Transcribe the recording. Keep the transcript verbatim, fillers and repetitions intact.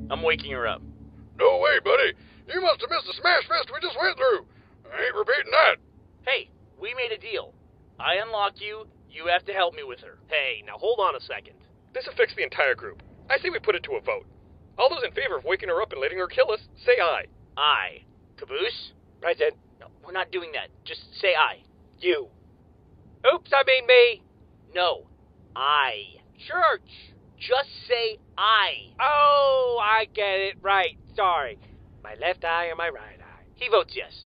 I'm waking her up. No way, buddy. You must have missed the smash fest we just went through. I ain't repeating that. Hey, we made a deal. I unlock you, you have to help me with her. Hey, now hold on a second. This affects the entire group. I say we put it to a vote. All those in favor of waking her up and letting her kill us, say aye. I. Caboose? Present. No, we're not doing that. Just say I. You. Oops, I mean me. No. I. Church. Just say I. Oh, I get it. Right. Sorry. My left eye or my right eye? He votes yes.